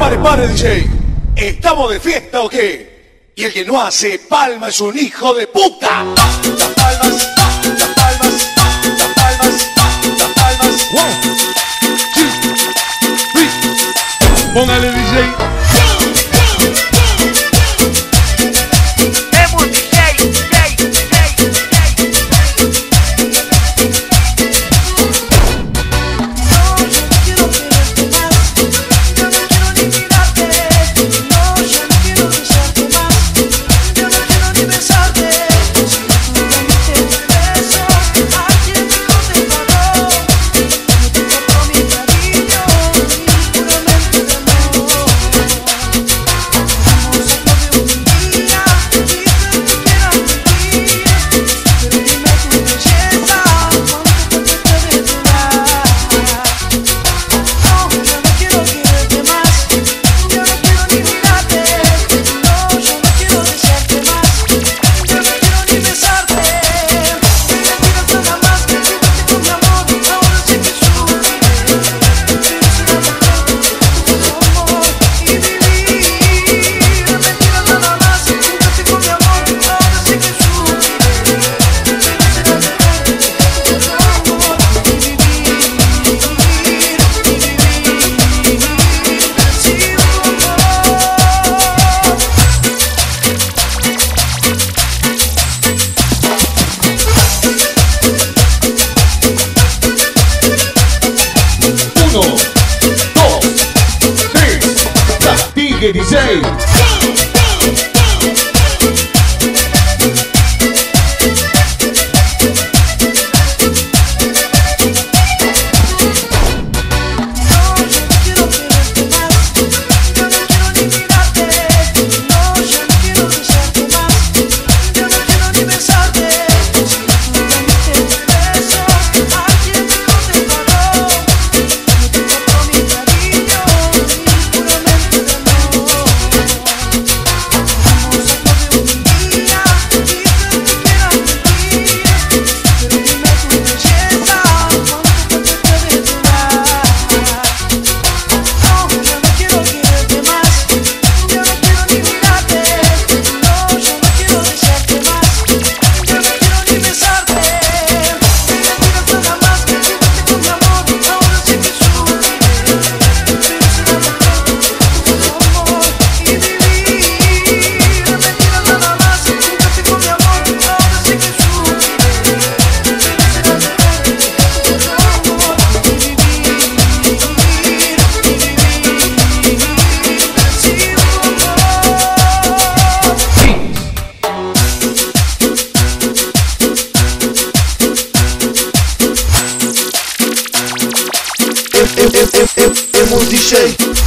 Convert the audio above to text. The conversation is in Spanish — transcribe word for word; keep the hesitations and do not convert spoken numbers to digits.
Pare, pare, D J. ¿Estamos de fiesta o qué? Y el que no hace palma es un hijo de puta. Las palmas, las palmas, las palmas, las palmas. One, two, three. Póngale, D J. D J. Hemos D J.